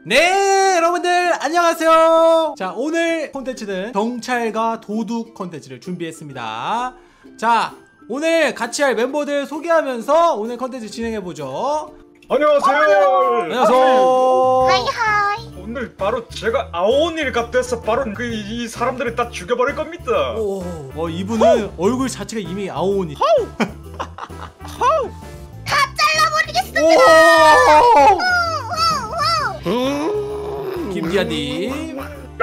네, 여러분들 안녕하세요. 자, 오늘 콘텐츠는 경찰과 도둑 콘텐츠를 준비했습니다. 자, 오늘 같이 할 멤버들 소개하면서 오늘 콘텐츠 진행해보죠. 안녕하세요. 안녕하세요. 하이하이. 오늘 바로 제가 아오니를 갖다 바로 이 사람들을 다 죽여버릴 겁니다. 오, 이분은 얼굴 자체가 이미 아오니. 다 잘라버리겠습니다. 김기아님.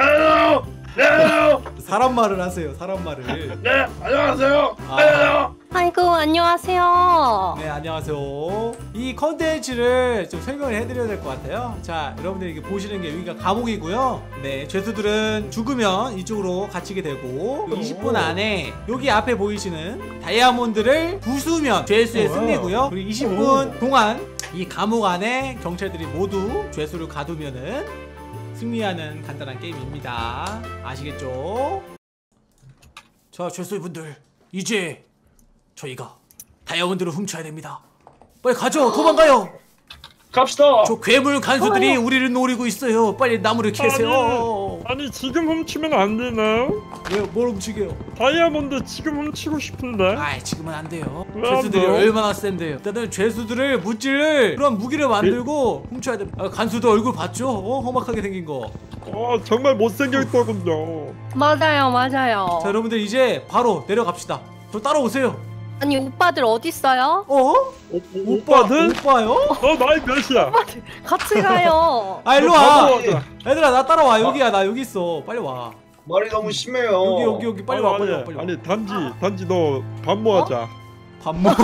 사람 말을 하세요. 사람 말을. 네, 안녕하세요. 아이고 안녕하세요. 네, 안녕하세요. 이 컨텐츠를 좀 설명을 해드려야 될 것 같아요. 자, 여러분들 이렇게 보시는 게 여기가 감옥이고요. 네, 죄수들은 죽으면 이쪽으로 갇히게 되고 20분 안에 여기 앞에 보이시는 다이아몬드를 부수면 죄수의 승리고요. 그리고 20분 동안 이 감옥 안에 경찰들이 모두 죄수를 가두면은 승리하는 간단한 게임입니다. 아시겠죠? 자, 죄수분들 이제 저희가 다이아몬드를 훔쳐야 됩니다. 빨리 가죠. 도망가요. 갑시다. 저 괴물 간수들이 우리를 노리고 있어요. 빨리 나무를 캐세요. 아니 지금 훔치면 안 되나요? 왜, 뭘 훔치게요? 다이아몬드 지금 훔치고 싶은데. 아이, 지금은 안 돼요. 왜 안 죄수들이 돼요? 얼마나 센데요. 일단은 죄수들을 무찌를 그런 무기를 만들고 훔쳐야 됩니다. 아, 간수도 얼굴 봤죠? 험악하게 생긴 거. 정말 못생겼더군요. 맞아요. 자, 여러분들 이제 바로 내려갑시다. 저 따라오세요. 아니 오빠들 어디 있어요? 오빠들? 오빠요? 너 나이 몇이야? 같이 가요. 아, 일로 와. 바보하다. 얘들아, 나 따라와. 여기야. 나 여기 있어. 빨리 와. 말이 너무 심해요. 여기 빨리 와. 빨리 와. 아니 단지 너 반모하자. 밥 먹어.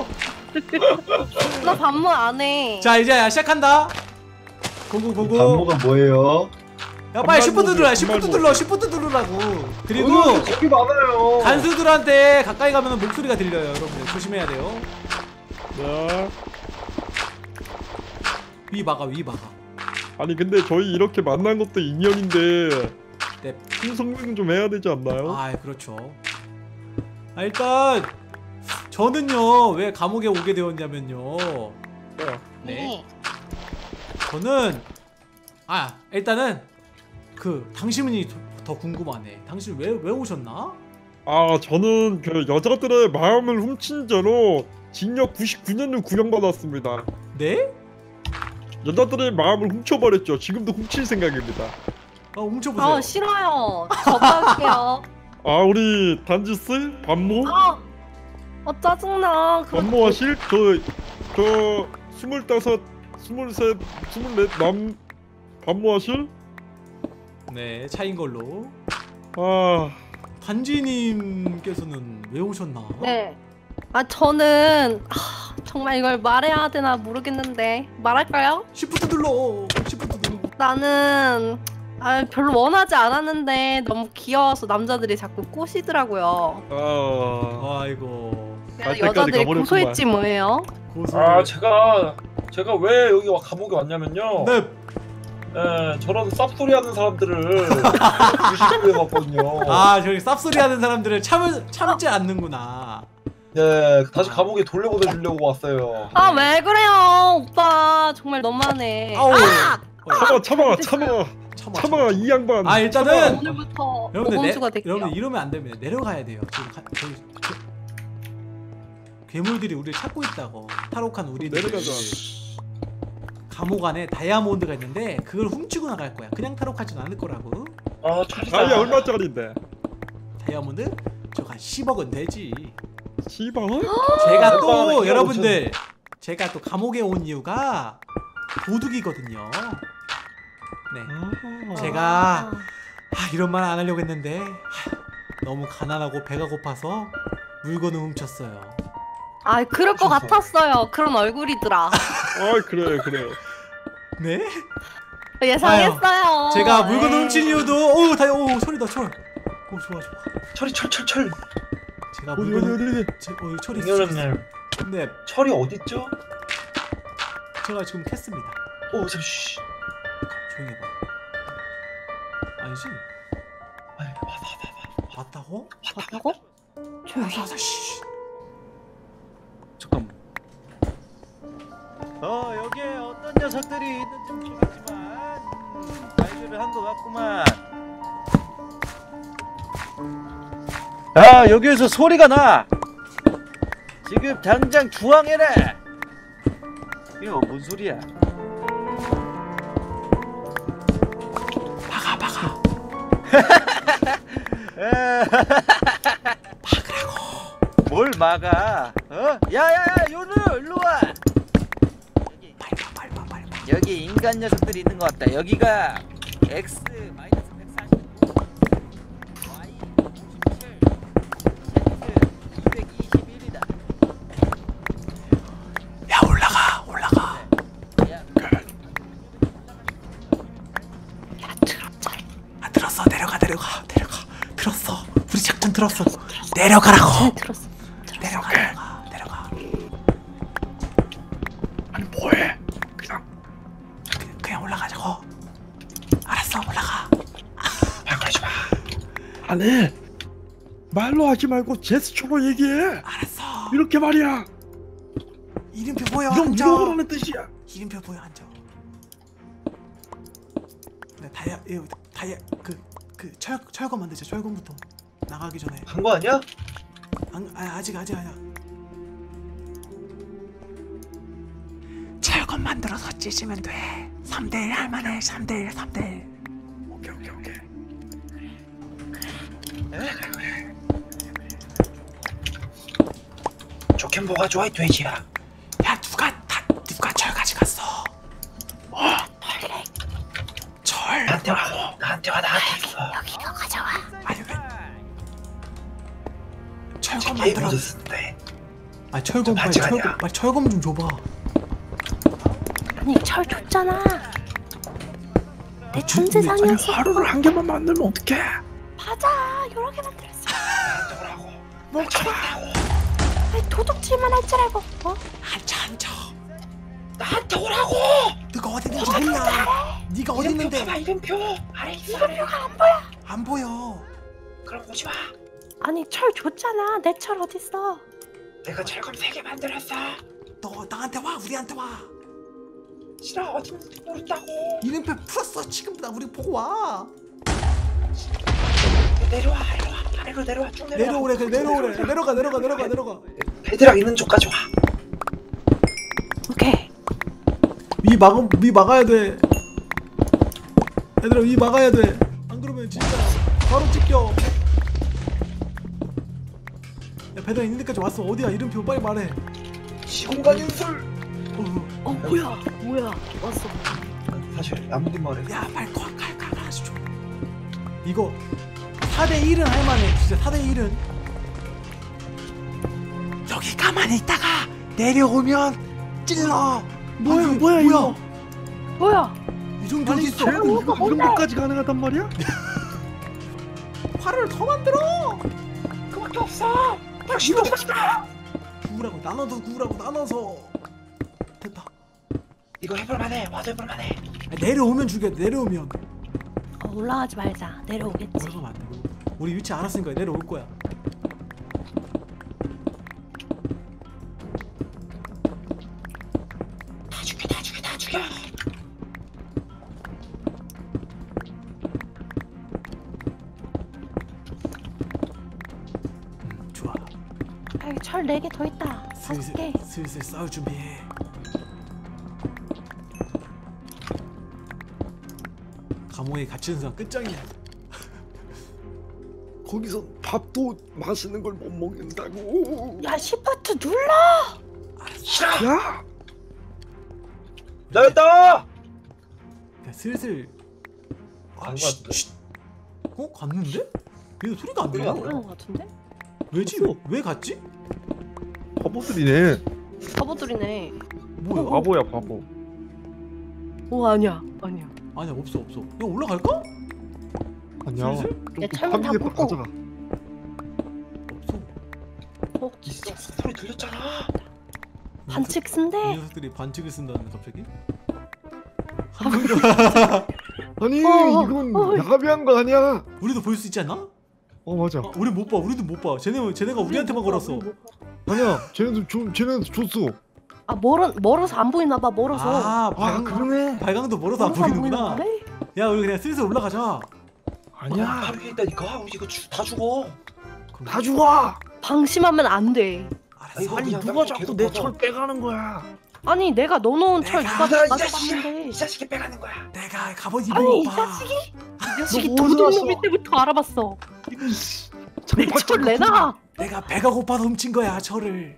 나 반모 안 해. 자, 이제 시작한다. 고고. 반모가 뭐예요? 야, 빨리 시프트 눌러. 반말 시프트 모드. 눌러. 시프트 누르라고. 그리고 겁이 많아요. 간수들한테 가까이 가면 목소리가 들려요. 여러분들 조심해야 돼요. 네. 위 막아. 아니 근데 저희 이렇게 만난 것도 인연인데 네. 풍성능 좀 해야 되지 않나요? 아, 그렇죠. 일단 저는요, 왜 감옥에 오게 되었냐면요. 네. 저는 일단은 당신이 더 궁금하네. 당신 왜 오셨나? 저는 그 여자들의 마음을 훔친 죄로 징역 99년을 구형받았습니다. 네? 여자들의 마음을 훔쳐버렸죠. 지금도 훔칠 생각입니다. 훔쳐보세요. 싫어요. 저갈게요. 우리 단지스 반모? 짜증나. 반모하실? 저 25, 23, 24 남 반모하실? 네, 차인 걸로. 아 단지님께서는 왜 오셨나? 네. 저는 정말 이걸 말해야 되나 모르겠는데 말할까요? 시프트 눌러. 나는 별로 원하지 않았는데 너무 귀여워서 남자들이 자꾸 꼬시더라고요. 아이고. 갈 때까지 여자들이 가버렸구만. 고소했지 뭐예요? 제가 왜 여기 감옥에 왔냐면요. 네. 저런 쌉소리 하는 사람들을 무시해 왔거든요. 저기 쌉소리 하는 사람들을 참지 않는구나. 네, 다시 감옥에 돌려보내주려고 왔어요. 왜 그래요 오빠 정말 너무하네. 참아 이 양반. 일단은 오늘부터 여러분들 보건수가 될게요. 여러분들 이러면 안 됩니다. 내려가야 돼요. 지금 괴물들이 우리를 찾고 있다고. 탈옥한 우리들. 내려가자. 감옥 안에 다이아몬드가 있는데 그걸 훔치고 나갈 거야. 그냥 탈옥하진 않을 거라고. 다이아 얼마짜린데? 다이아몬드? 저거 한 10억은 되지. 10원? 제가 또 여러분들 제가 또 감옥에 온 이유가 도둑이거든요. 네. 제가 이런 말 안 하려고 했는데 너무 가난하고 배가 고파서 물건을 훔쳤어요. 그럴 것 같았어요. 그런 얼굴이더라. 그래요. 네? 예상했어요. 제가 물건을 훔친 이유도 철이다 철. 좋아. 철. 제가 물건을 철이 인연님. 네. 철이 어딨죠? 제가 지금 캤습니다. 잠시. 조용히 해봐. 아니지? 맞다고? 조용히. 잠깐만. 여기에 어떤 녀석들이 있는지 모르겠지만 준비를 한 것 같구만. 아, 여기에서 소리가 나. 지금 당장 주황해라. 이거 뭔 소리야? 막아. 막으라고. 뭘 막아? 어? 야야야, 요루 일로 와. 밟아. 여기 인간 녀석들이 있는 것 같다. 여기가 x 마이너스 145, y 57, z 221이다. 야, 올라가. 야, 들었어. 내려가. 들었어. 우리 작전 들었어. 내려가라고. 잘 들었어. 내려가. 아니 뭐해? 그냥 올라가자고. 알았어, 올라가. 그러지 마. 아니 말로 하지 말고 제스처로 얘기해. 알았어. 이렇게 말이야. 이름표 보여. 이건 앉아. 위로라는 뜻이야. 이름표 보여. 앉아. 네, 다이아 그 철검 만들자. 철검부터 나가기 전에. 한 거 아니야? 아직 아니야. 철검 만들어서 찢으면 돼. 3대1 할만해. 3대1. 오케이. 좋긴 뭐가 좋아 이 돼지야. 야, 누가 철 가져갔어? 철. 나한테 와. 이거 가져와. 아니 왜? 철검 게임 만들어. 모드 쓰는데. 철검 빨리 아직 아니야. 빨리 철검 좀 줘봐. 아니 철 줬잖아. 내 천재상이었어. 하루를 한 개만 만들면 어떡해? 맞아. 여러 개 만들었어. 나한테 오라고. 멍청하다고. 아니 도둑질만 할 줄 알고. 어? 앉아. 나한테 오라고. 너가 어디 있는지 몰라. 네가 어디 있는데? 이름표. 아래 있어. 이름표가 안 보여. 안 보여. 그럼 오지 마. 아니 철 줬잖아. 내 철 어딨어? 내가 철검 3개 만들었어. 너 나한테 와. 우리한테 와. 싫어, 어디 있는지 모른다고. 이름표 풀었어. 지금 나 우리 보고 와. 내려와. 아래로 내려와. 쭉 내려와. 내려오래. 내려가. 헤드락 있는 쪽까지 와. 오케이. 위 막아야 돼. 얘들아, 위 막아야 돼. 안 그러면 진짜 바로 찢겨. 야, 배달 있는 데까지 왔어. 어디야? 이름표 빨리 말해. 시공간 인술. 뭐야? 왔어. 사실 아무리 말해. 야, 빨리 가. 줘. 이거 4대1은 할만해. 진짜 4대1은. 여기 가만히 있다가 내려오면 찔러. 뭐야 이거? 뭐야? 이 정도 아니 있어. 쟤는 이 정도까지 가능하단 말이야? 활을 더 만들어. 그밖에 없어. 당신도 없다. 구우라고 나눠서. 됐다. 이거 해볼만해. 와도 해볼만해. 내려오면 죽여. 내려오면. 올라가지 말자. 내려오겠지. 올라가면 안 돼. 우리 위치 알았으니까 내려올 거야. 다 죽여. 좋아. 아이 철 4개 더 있다. 5개. 슬슬 싸울 준비해. 감옥에 갇히는 사람 끝장이야. 거기서 밥도 맛있는 걸 못 먹는다고. 야 시프트 눌러. 싫어. 야, 나였다. 야, 슬슬. 안 쉿, 갔대. 쉿. 갔는데? 얘 소리가 안 소리가 안 들려. 그런 거 같은데? 왜지? 갔어. 왜 갔지? 바보들이네. 바보들이네. 뭐야? 바보야 바보. 오 아니야. 아니야, 없어. 이거 올라갈까? 아니야. 슬슬? 야, 철문 다 파밍해 뽑고. 가져가. 없어. 있어. 소리 들렸잖아. 반칙 이 쓴대. 녀석들이 반칙을 쓴다는데 갑자기? 아니 어, 이건 야비한 거 아니야. 우리도 볼 수 있지 않나? 맞아. 우리 못 봐. 우리도 못 봐. 쟤네가 우리한테만 걸었어. 아니야. 쟤네도 줬어. 아 멀어서 안 보이나 봐. 멀어서. 아, 아 그러네. 발광도 멀어서 안 멀어서 안 보이는구나. 보이나 보네? 야 우리 그냥 슬슬 올라가자. 아니야. 바로 위에 있다니까. 이거 다 죽어. 다 죽어. 방심하면 안 돼. 알았어. 아니 그냥 누가 계속 자꾸 내 꺼져. 철 빼가는 거야. 아니 내가 넣어놓은 철 누가 이 가져갔는데. 자식이 빼가는 거야. 내가 갑옷 입은 아니 이 거 봐. 자식이 이 자식이 너 어디서 도둑놈일 왔어? 때부터 알아봤어. 내 잠깐, 철 내놔. 내가 배가 고파서 훔친 거야 철을.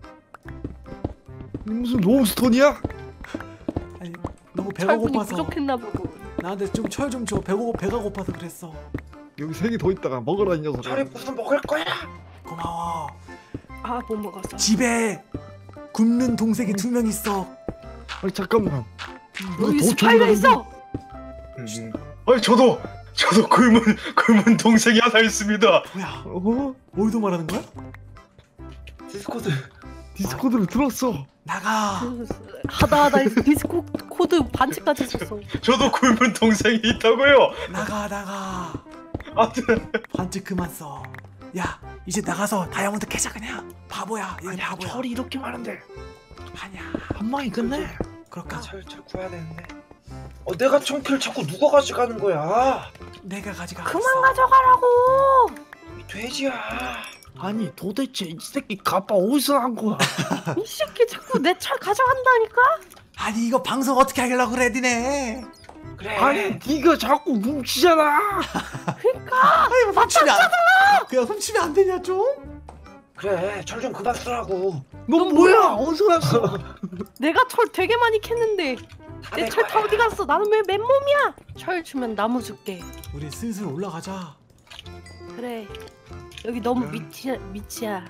무슨 로스톤이야? 아니 너무 배가 철분이 고파서 부족했나 보고. 나한테 좀 철 좀 줘. 배가 고파서 그랬어. 여기 3개 더 있다가 먹어라 이 녀석. 철이 무슨 먹을 거야? 고마워. 아 못 먹었어. 집에 굶는 동생이 2명 있어. 아니 잠깐만. 여기 더 스파이가 좋은 있어. 아니 저도 굶은 동생이 하나 있습니다. 뭐야? 어? 어디서 말하는 거야? 디스코드. 디스코드를 들었어. 나가. 하다 해서 디스코 코드 반칙까지 썼어. 저도 굶은 동생이 있다고요. 나가. 아무튼 반칙 그만 써. 야 이제 나가서 다이아몬드 캐자 그냥. 바보야. 얘 아니야 바보야. 철이 이렇게 많은데 아니야. 한 방에 끝내. 그럴까? 철 구해야 되는데. 내가 청필 자꾸 누가 가져가는 거야? 내가 가져가. 그만 가져가라고. 이 돼지야. 아니 도대체 이 새끼 가빠 어디서 한 거야? 이 새끼 자꾸 내 철 가져간다니까. 아니 이거 방송 어떻게 하려고 그래 니네. 그래. 아니 네가 자꾸 뭉치잖아. 아니 뭐 훔치면 안 그냥 훔치면 안 되냐 좀? 그래. 철 좀 그만 쓰라고. 너 뭐야? 어디서 났어? 내가 철 되게 많이 캤는데 내 철 다 어디 갔어? 나는 왜 맨몸이야? 철 주면 나무 줄게. 우리 슬슬 올라가자. 그래. 여기 너무 밑이야.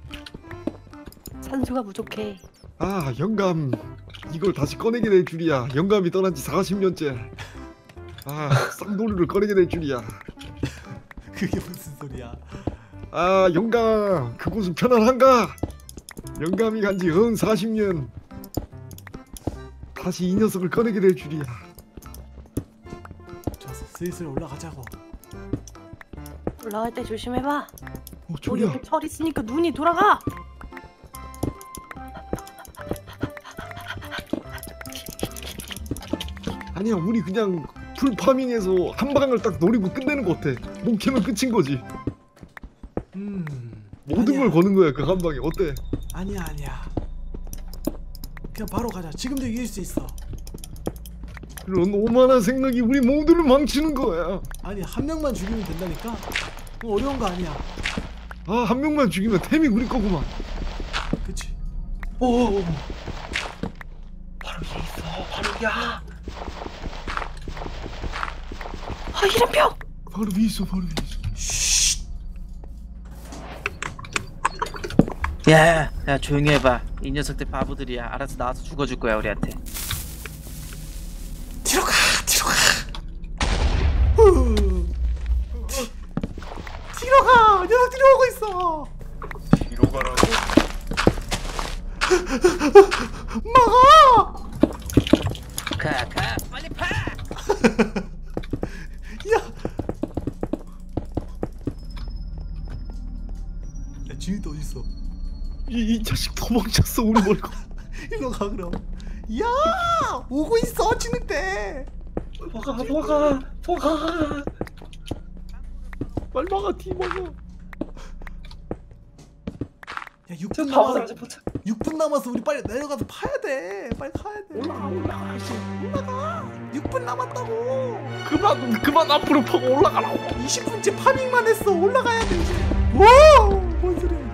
산소가 부족해. 아 영감 이걸 다시 꺼내게 될 줄이야. 영감이 떠난 지 40년째. 아 쌍도리를 꺼내게 될 줄이야. 그게 무슨 소리야? 아 영감 그곳은 편안한가? 영감이 간지 40년. 다시 이 녀석을 꺼내게 될 줄이야. 좋았어. 슬슬 올라가자고. 올라갈 때 조심해봐. 어 여기 졸려. 옆에 철 있으니까 눈이 돌아가. 아니야 우리 그냥 풀파밍해서 한 방을 딱 노리고 끝내는 거 어때? 못 캐면 끝인 거지. 모든 아니야. 걸 거는 거야 그 한 방에. 어때? 아니야. 그냥 바로 가자. 지금도 이길 수 있어. 그런 오만한 생각이 우리 모두를 망치는 거야. 아니 한 명만 죽이면 된다니까. 그거 어려운 거 아니야. 아 한 명만 죽이면 템이 우리 거구만. 그치? 오. 바로 위에 있어. 바로 위야. 아 이름표. 바로 위에 있어 바로 위에 있어. 쉿. 야 조용히 해봐. 이 녀석들 바보들이야. 알아서 나와서 죽어줄 거야 우리한테. 뒤로 가. 후. 뒤로 가. 녀석 뒤로 오고 있어. 뒤로 가라고. 막아. 가 빨리 파. 야 주인도 어디 있어? 이 자식 도망쳤어 우리 멀고. 일로 가 그럼. 야 오고 있어 진흙대. 도가. 빨리 막아 뒤 막아. 야 6분 저 남았어. 바보들 보자. 6분 남았어. 우리 빨리 내려가서 파야 돼. 빨리 가야 돼. 올라가. 6분 남았다고. 그만 앞으로 파고 올라가라고. 20분째 파밍만 했어. 올라가야 돼 이제. 와! 뭔 소리야?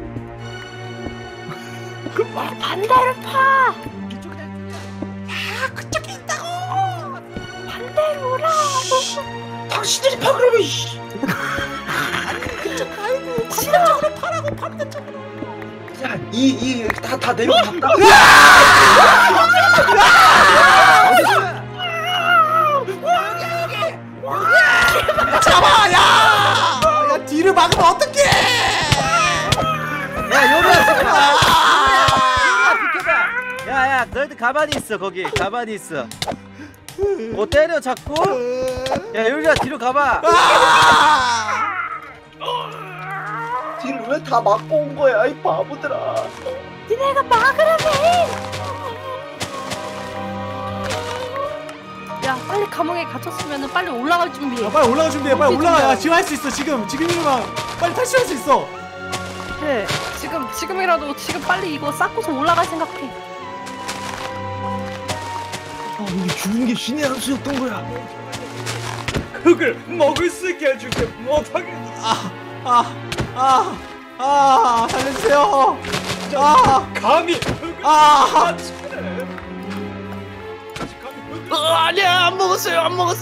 반대로 파. 야 그쪽에 있다고. 반대로 오라고. 당신들이 파 그러면. 이씨. 그쪽 아이고 반대쪽으로 파라고 반대쪽으로. 야, 다 내려갔다. 잡아 야 뒤를 막으면 어떡해. 야 요리야 비켜봐. 야야 너희들 가만히 있어. 거기 가만히 있어. 뭐 때려 자꾸? 야 요리야 뒤로 가봐. 뒤를 왜 다 막고 온 거야, 이 바보들아. 니네가 막으라며. 야 빨리 감옥에 갇혔으면 빨리 올라갈 준비해. 야, 빨리 올라가 준비해. 빨리 올라가. 야, 지금 할 수 있어. 지금이면 빨리 탈출할 수 있어. 그래 지금이라도 지금 빨리 이거 쌓고서 올라갈 생각해. 우리 죽은 게 신의 한 수였던 거야. 그걸 먹을 수 있게 해줄게. 못하게. 살려주세요. 감히 흙을 아, 맞추네. 다시 감히 흙을. 아니야 안 먹었어요.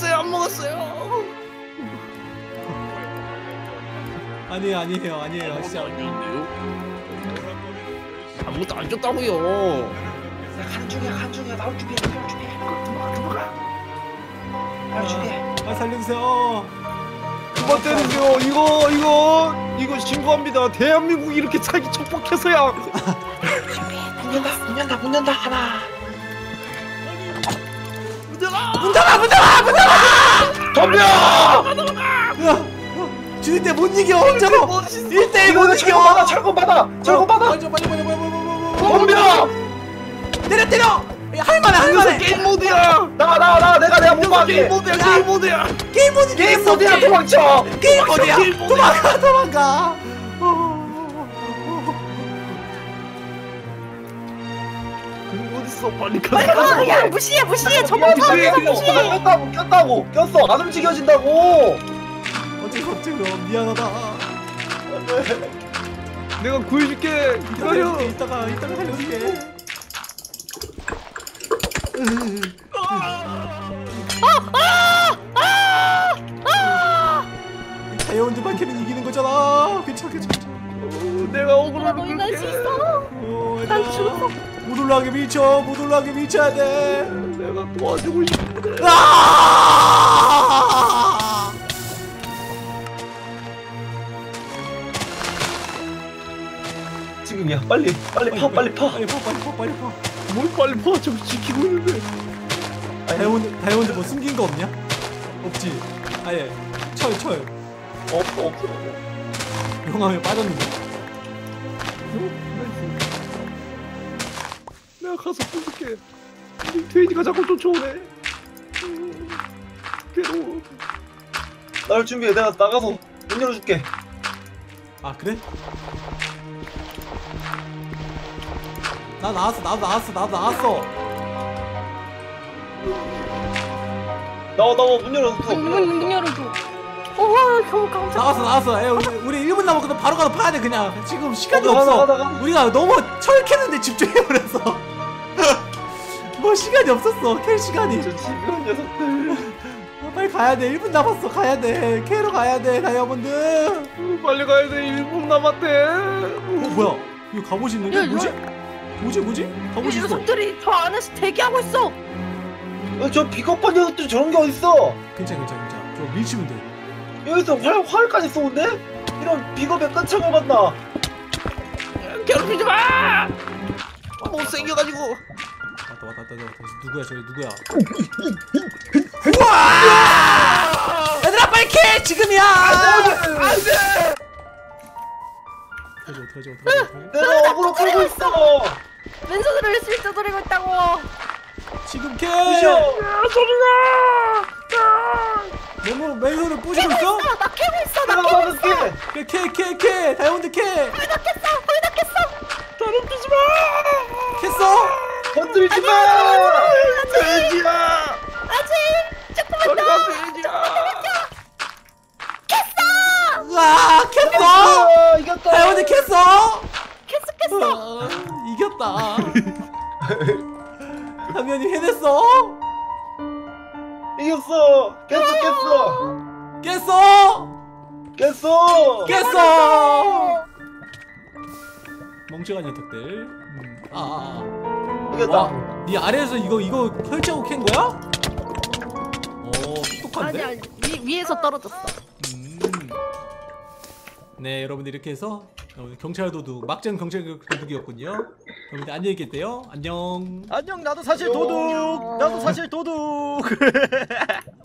아니에요. 진짜. 아무것도 안 줬다고요. 가는 중이야. 나올 준비해. 나올 준비해. 살려주세요. 그만 때리세요. 이거 신고합니다. 대한민국이 이렇게 자기 척박해서야. 문 연다. 하나. 덤벼! 야, 주님 때 못 이겨. 저거 1대1 못 이겨. 철권 받아. 빨리. 덤벼! 때려. 할만해. 게임 모드야. 내가 못 막게. 게임 모드야. 게임 모드야. 도망쳐. 게임 모드야. 도망가. 어딨어? 빨리 가자. 야 무시해. 저번 꼈어. 안 움직여진다고. 어쩔 수 없지 그럼. 미안하다. 내가 구해줄게. 기다려. 이따가 살려줄게. 다이아몬드만 캐면 이기는 거잖아. 괜찮아. 내가 억울한 너희 걸 날수 있어. 난 죽었어. 못 올라가게 밀쳐야 돼. 내가 도와주고 싶은데. 지금이야. 빨리 파. 빨리 파. 뭘 빨리 봐. 좀 지키고 있는데. 다이아몬드 뭐 숨긴 거 없냐? 없지. 아예 철 없어. 용암에 빠졌는데. 내가 가서 부술게. 돼지가 자꾸 쫓아오네. 괴로워. 나올 준비해. 내가 나가서 문 열어줄게. 아 그래? 나도 나왔어. 나와 문 열어줘. 문 열어줘. 겨우 깜짝. 나왔어. 우리 1분 남았거든. 바로 가서 파야 돼 그냥. 지금 시간이 가자, 없어. 가자. 우리가 너무 철 캐는데 집중해버려서. 뭐 시간이 없었어. 캘 시간이. 저 집요한 녀석들. 빨리 가야 돼. 1분 남았어. 가야 돼. 캐러 가야 돼. 다이아몬드. 빨리 가야 돼. 1분 남았대. 뭐야? 이거 갑옷이 있는데? 야, 뭐지? 갑옷이 이 있어. 녀석들이 저 안에서 대기하고 있어. 저 비겁한 녀석들 저런 게 어딨어? 괜찮아. 저 밀치면 돼. 여기서 활까지 쏘는데? 이런 비겁의 끝창을 봤나? 괴롭히지 마. 못생겨가지고. 왔다. 누구야? 저기 누구야? 우와! 얘들아 빨리 캐! 지금이야! 안돼! 어떡하지? 내가 어그로 끌고 있어! 왼손으로 슬쩍 돌리고 있다고. 지금 캐! 부셔! 너무 맨손을 부시고 있어? 나 캐고 있어. 내가 막을게! 캐! 다이아몬드 캐! 거의 다 깼어. 다른 뛰지 마. 캤어? 건들지 마! 돼지야. 아직 조금만 저리 더. 가 돼지야. 우와! 캤어? 아, 이겼다! 다이아몬드 캤어? 깼어. 우와, 이겼다. 당연히 해냈어? 이겼어! 깼어! 깼어! 멍청한 녀석들. 이겼다! 네 아래에서 이거 펼치고 캔 거야? 똑똑한데? 아니 위에서 떨어졌어. 네, 여러분들 이렇게 해서 경찰 도둑, 막장 경찰 도둑이었군요. 여러분들 안녕히 계세요. 안녕. 안녕. 나도 사실 도둑.